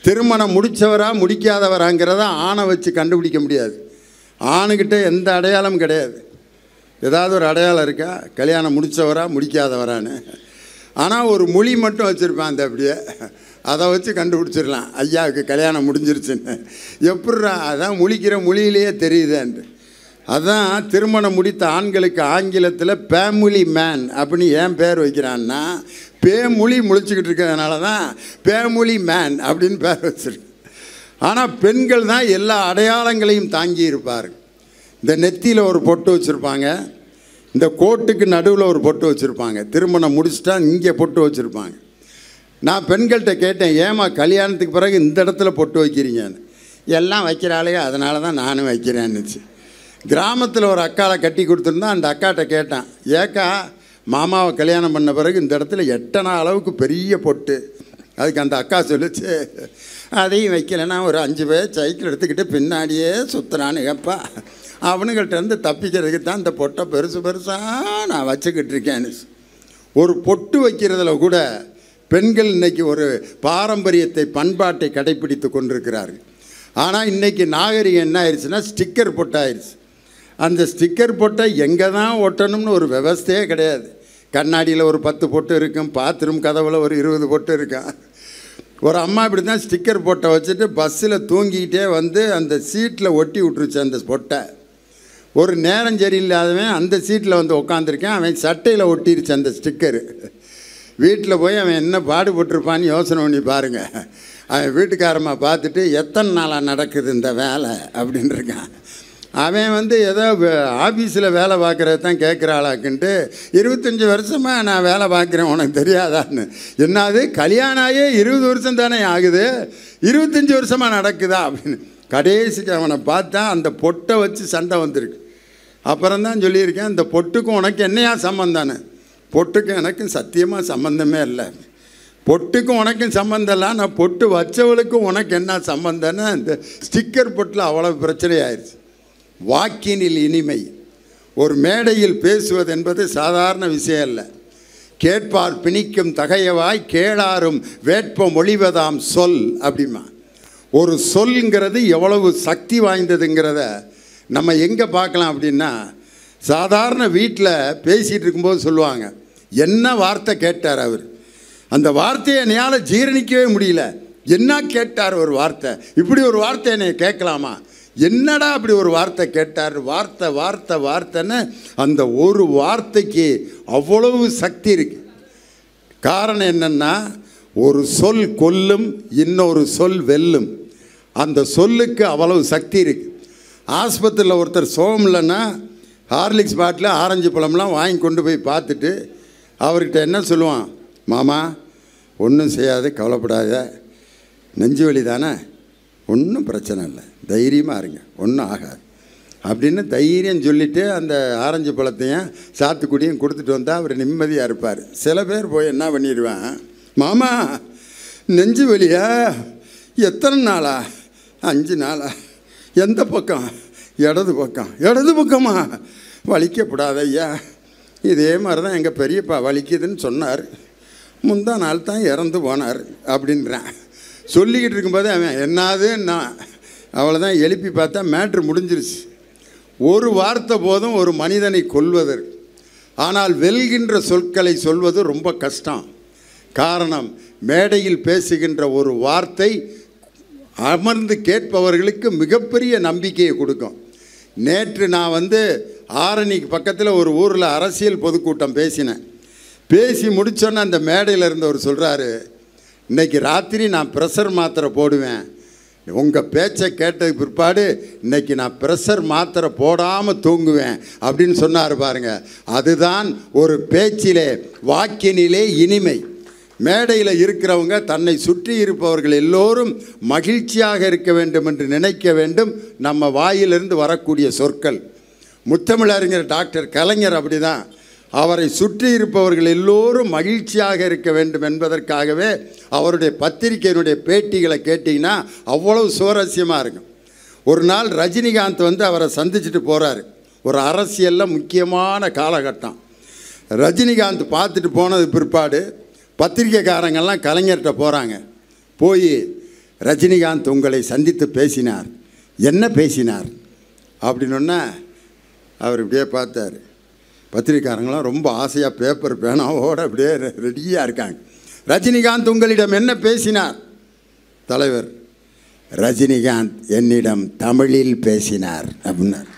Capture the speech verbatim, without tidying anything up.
திருமணம் முடித்தவரா முடிக்காதவராங்கிறத ஆணை வச்சு கண்டுபிடிக்க முடியாது. ஆணுக்கிட்ட எந்த அடையாளமும் கிடையாது. ஏதாவது ஒரு அடையாளம் இருக்கா கல்யாணம் முடித்தவரா முடிக்காதவரான்னு? ஆனால் ஒரு மொழி மட்டும் வச்சுருப்பேன். அந்த அப்படியே அதை வச்சு கண்டுபிடிச்சிடலாம் ஐயாவுக்கு கல்யாணம் முடிஞ்சிருச்சுன்னு. எப்பட்றா? அதான் முழிக்கிற மொழியிலேயே தெரியுதுன்ட்டு. அதான் திருமணம் முடித்த ஆண்களுக்கு ஆங்கிலத்தில் ஃபேமிலி மேன் அப்படின்னு ஏன் பேர் வைக்கிறான்னா, பேமொழி முழிச்சுக்கிட்டு இருக்கிறதுனால தான் ஃபேமிலி மேன் அப்படின்னு பேர் வச்சுருக்கு. ஆனால் பெண்கள் தான் எல்லா அடையாளங்களையும் தாங்கி இருப்பார். இந்த நெத்தியில் ஒரு பொட்டு வச்சுருப்பாங்க, இந்த கோட்டுக்கு நடுவில் ஒரு பொட்டு வச்சுருப்பாங்க. திருமணம் முடிச்சுட்டா இங்கே பொட்டு வச்சுருப்பாங்க. நான் பெண்கள்கிட்ட கேட்டேன், ஏமா கல்யாணத்துக்கு பிறகு இந்த இடத்துல பொட்டு வைக்கிறீங்கன்னு. எல்லாம் வைக்கிறாளே அதனால தான் நானும் வைக்கிறேன்னுச்சு. கிராமத்தில் ஒரு அக்காவை கட்டி கொடுத்துருந்தா அந்த அக்காட்ட கேட்டான், ஏக்கா மாமாவை கல்யாணம் பண்ண பிறகு இந்த இடத்துல எட்டனா அளவுக்கு பெரிய பொட்டு. அதுக்கு அந்த அக்கா சொல்லிச்சு, அதையும் வைக்கலைன்னா ஒரு அஞ்சு பேர் சைக்கிள் எடுத்துக்கிட்டு பின்னாடியே சுற்றுறான்னு கேப்பா, அவனுங்கள்ட்ட இருந்து தப்பிக்கிறதுக்கு தான் இந்த பொட்டை பெருசு பெருசாக நான் வச்சுக்கிட்டு இருக்கேன்னு. ஒரு பொட்டு வைக்கிறதுல கூட பெண்கள் இன்றைக்கி ஒரு பாரம்பரியத்தை பண்பாட்டை கடைப்பிடித்து கொண்டிருக்கிறார்கள். ஆனால் இன்றைக்கி நாகரிகம் என்ன ஆயிடுச்சுன்னா ஸ்டிக்கர் பொட்டாயிருச்சு. அந்த ஸ்டிக்கர் பொட்டை எங்கே தான் ஒட்டணும்னு ஒரு விவஸ்தையே கிடையாது. கண்ணாடியில் ஒரு பத்து பொட்டு இருக்கும், பாத்ரூம் கதவில் ஒரு இருபது பொட்டு இருக்கும். ஒரு அம்மா இப்படி தான் ஸ்டிக்கர் பொட்டை வச்சுட்டு பஸ்ஸில் தூங்கிக்கிட்டே வந்து அந்த சீட்டில் ஒட்டி விட்டுருச்சு அந்த பொட்டை. ஒரு நேரம் சரியில்லாதவன் அந்த சீட்டில் வந்து உட்காந்துருக்கேன், அவன் சட்டையில் ஒட்டிருச்சு அந்த ஸ்டிக்கரு. வீட்டில் போய் அவன் என்ன பாடுபட்டிருப்பான்னு யோசனை பண்ணி பாருங்கள். அவன் வீட்டுக்காரம்மா பார்த்துட்டு எத்தனை நாளாக நடக்குது இந்த வேலை அப்படின்னு இருக்கான். அவன் வந்து ஏதோ ஆஃபீஸில் வேலை பார்க்குறது தான் கேட்குறாளாக்குன்ட்டு இருபத்தஞ்சி வருஷமாக நான் வேலை பார்க்குறேன் உனக்கு தெரியாதான்னு. என்னது கல்யாணம் ஆகியே இருபது வருஷம் தானே ஆகுது, இருபத்தஞ்சி வருஷமாக நடக்குதா அப்படின்னு. கடைசிக்கு அவனை பார்த்தா அந்த பொட்டை வச்சு சண்டை வந்திருக்கு. அப்புறம்தான் சொல்லியிருக்கேன், இந்த பொட்டுக்கும் உனக்கு என்னையா சம்மந்தானே? பொட்டுக்கும் எனக்கும் சத்தியமாக சம்மந்தமே இல்லை. பொட்டுக்கும் உனக்கும் சம்மந்தம் இல்லை, நான் பொட்டு வச்சவளுக்கும் உனக்கு என்ன சம்மந்தம்னு இந்த ஸ்டிக்கர் பொட்டில் அவ்வளோ பிரச்சனை ஆயிடுச்சு. வாக்கினில் இனிமை. ஒரு மேடையில் பேசுவது என்பது சாதாரண விஷயம் இல்லை. கேட்பார் பிணிக்கும் தகையவாய் கேளாரும் வேட்பம் ஒளிவதாம் சொல் அப்படிமா. ஒரு சொல்ங்கிறது எவ்வளவு சக்தி வாய்ந்ததுங்கிறத நம்ம எங்கே பார்க்கலாம் அப்படின்னா, சாதாரண வீட்டில் பேசிகிட்டு இருக்கும்போது சொல்லுவாங்க, என்ன வார்த்தை கேட்டார் அவர், அந்த வார்த்தையை என்னால் ஜீரணிக்கவே முடியல, என்ன கேட்டார் ஒரு வார்த்தை, இப்படி ஒரு வார்த்தை என்னை கேட்கலாமா, என்னடா அப்படி ஒரு வார்த்தை கேட்டார், வார்த்தை வார்த்தை வார்த்தைன்னு அந்த ஒரு வார்த்தைக்கு அவ்வளவு சக்தி இருக்கு. காரணம் என்னென்னா, ஒரு சொல் கொல்லும், இன்னொரு சொல் வெல்லும். அந்த சொல்லுக்கு அவ்வளவு சக்தி இருக்குது. ஆஸ்பத்திரியில் ஒருத்தர் சோகம் இல்லைன்னா ஹார்லிக்ஸ் பாட்டில் ஆரஞ்சு பழம்லாம் வாங்கி கொண்டு போய் பார்த்துட்டு அவர்கிட்ட என்ன சொல்லுவான், மாமா ஒன்றும் செய்யாது, கவலைப்படாத, நெஞ்சு வலி தானே, ஒன்றும் பிரச்சனை இல்லை, தைரியமாக இருங்க, ஒன்றும் ஆகாது அப்படின்னு தைரியம் சொல்லிவிட்டு அந்த ஆரஞ்சு பழத்தையும் சாத்துக்குடியும் கொடுத்துட்டு வந்தால் அவர் நிம்மதியாக இருப்பார். சில பேர் போய் என்ன பண்ணிடுவேன், மாமா நெஞ்சு வலியா, எத்தனை நாளா, அஞ்சு நாளா, எந்த பக்கம், இடது பக்கம், இடது பக்கமா, வலிக்கப்படாத ஐயா, இதே மாதிரி தான் எங்கள் பெரியப்பா வலிக்குதுன்னு சொன்னார், முந்தா நாள் தான் இறந்து போனார் அப்படின்றான். சொல்லிக்கிட்டு இருக்கும்போது அவன் என்னாதுன்னா அவ்வளோதான், எழுப்பி பார்த்தா மேட்ரு முடிஞ்சிருச்சு. ஒரு வார்த்தை போதும் ஒரு மனிதனை கொல்வதற்கு. ஆனால் வெல்கின்ற சொற்களை சொல்வது ரொம்ப கஷ்டம். காரணம், மேடையில் பேசுகின்ற ஒரு வார்த்தை அமர்ந்து கேட்பவர்களுக்கு மிகப்பெரிய நம்பிக்கையை கொடுக்கும். நேற்று நான் வந்து ஆரணிக்கு பக்கத்தில் ஒரு ஊரில் அரசியல் பொதுக்கூட்டம் பேசினேன். பேசி முடித்தோன்னே அந்த மேடையில் இருந்தவர் சொல்கிறாரு, இன்றைக்கி ராத்திரி நான் ப்ரெஷர் மாத்திரை போடுவேன், உங்கள் பேச்சை கேட்டதுக்கு பிற்பாடு இன்றைக்கி நான் ப்ரெஷர் மாத்திரை போடாமல் தூங்குவேன் அப்படின்னு சொன்னார் பாருங்கள். அதுதான் ஒரு பேச்சிலே வாக்கினிலே இனிமை. மேடையில் இருக்கிறவங்க தன்னை சுற்றி இருப்பவர்கள் எல்லோரும் மகிழ்ச்சியாக இருக்க வேண்டும் என்று நினைக்க வேண்டும். நம்ம வாயிலிருந்து வரக்கூடிய சொற்கள். முத்தமிழறிஞர் டாக்டர் கலைஞர் அப்படி தான், அவரை சுற்றி இருப்பவர்கள் எல்லோரும் மகிழ்ச்சியாக இருக்க வேண்டும் என்பதற்காகவே அவருடைய பத்திரிகையினுடைய பேட்டிகளை கேட்டிங்கன்னா அவ்வளவு சுவாரஸ்யமாக இருக்கும். ஒரு நாள் ரஜினிகாந்த் வந்து அவரை சந்திச்சுட்டு போகிறாரு. ஒரு அரசியலில் முக்கியமான காலகட்டம். ரஜினிகாந்த் பார்த்துட்டு போனது பிற்பாடு பத்திரிக்கைக்காரங்கள்லாம் கலைஞர்கிட்ட போகிறாங்க. போய் ரஜினிகாந்த் உங்களை சந்தித்து பேசினார், என்ன பேசினார் அப்படின்னொன்னா அவர் இப்படியே பார்த்தார். பத்திரிக்காரங்களாம் ரொம்ப ஆசையாக பேப்பர் பேனாவோடு அப்படியே ரெடியாக இருக்காங்க. ரஜினிகாந்த் உங்களிடம் என்ன பேசினார்? தலைவர், ரஜினிகாந்த் என்னிடம் தமிழில் பேசினார் அப்படின்னார்.